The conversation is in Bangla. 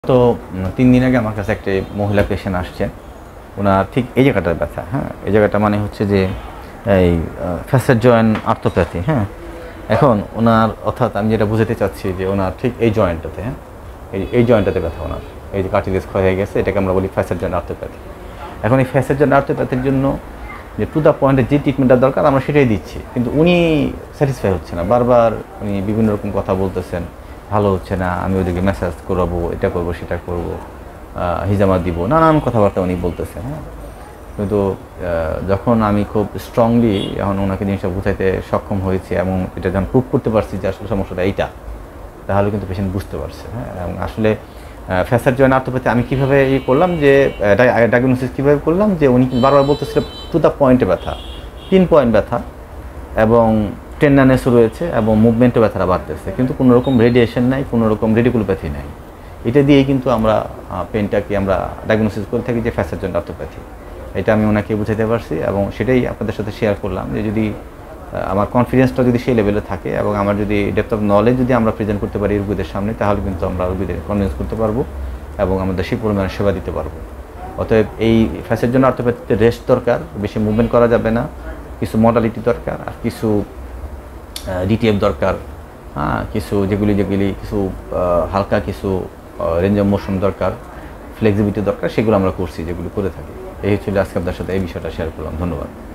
তো ৩ দিন আগে আমার কাছে একটা মহিলা পেশেন্ট আসছেন। ওনার ঠিক এই জায়গাটার ব্যথা, হ্যাঁ? এই জায়গাটা মানে হচ্ছে যে এই ফ্যাসেট জয়েন্ট আর্থোপ্যাথি, হ্যাঁ? এখন ওনার অর্থাৎ আমি যেটা বুঝাতে চাচ্ছি যে ওনার ঠিক এই জয়েন্টটাতে, হ্যাঁ? এই জয়েন্টটাতে ব্যথা ওনার। এই যে কার্টিলেজ ক্ষয় হয়ে গেছে, এটাকে আমরা বলি ফ্যাসেট জয়েন্ট আর্থোপ্যাথি। এখন এই ফ্যাসেট জয়েন্ট আর্থোপ্যাথির জন্য যে টু দ্য পয়েন্টে যে ট্রিটমেন্টটা দরকার আমরা সেটাই দিচ্ছি। কিন্তু উনি স্যাটিসফাই হচ্ছে না। বারবার উনি বিভিন্ন রকম কথা বলতেছেন, ভালো হচ্ছে না, আমি ওদেরকে ম্যাসাজ করাবো, এটা করব, সেটা করব, হিজামা দিব, নানান কথাবার্তা উনি বলতেছেন, হ্যাঁ? কিন্তু যখন আমি খুব স্ট্রংলি এখন ওনাকে জিনিসটা বোঝাইতে সক্ষম হয়েছি এবং এটা যখন প্রুভ করতে পারছি যে আসলে সমস্যাটা এইটা, তাহলে কিন্তু পেশেন্ট বুঝতে পারছে, হ্যাঁ? এবং আসলে ফ্যাসেট জয়েন্ট আর্থোপ্যাথি আমি কীভাবে করলাম যে ডায়াগনোসিস কীভাবে করলাম যে উনি বারবার বলতেছিল টু দ্য পয়েন্টে ব্যথা, পিন পয়েন্ট ব্যথা এবং টেন্ডারনেসও রয়েছে এবং মুভমেন্টও ব্যথাটা বাড়তেছে, কিন্তু কোনো রকম রেডিয়েশন নাই, কোনো রকম রেডিকুলোপ্যাথি নাই। এটা দিয়েই কিন্তু আমরা পেনটাকে আমরা ডায়াগনোসিস করে থাকি যে ফ্যাসেট জয়েন্ট আর্থোপ্যাথি। এটা আমি ওনাকে বুঝাতে পারছি এবং সেটাই আপনাদের সাথে শেয়ার করলাম যে যদি আমার কনফিডেন্সটা যদি সেই লেভেলে থাকে এবং আমার যদি ডেপথ অফ নলেজ যদি আমরা প্রেজেন্ট করতে পারি রোগীদের সামনে, তাহলে কিন্তু আমরা রোগীদের কনভিন্স করতে পারবো এবং আমাদের সেই পরিমাণে সেবা দিতে পারবো। অতএব এই ফ্যাসেট জয়েন্ট আর্থোপ্যাথিতে রেস্ট দরকার, বেশি মুভমেন্ট করা যাবে না, কিছু মডালিটি দরকার, আর কিছু ডিটিএফ দরকার, হ্যাঁ, কিছু যেগুলি কিছু হালকা কিছু রেঞ্জ অফ মোশন দরকার, ফ্লেক্সিবিলিটি দরকার, সেগুলো আমরা করছি, যেগুলো করে থাকি। এই হচ্ছিল আজকে আপনার সাথে এই বিষয়টা শেয়ার করলাম। ধন্যবাদ।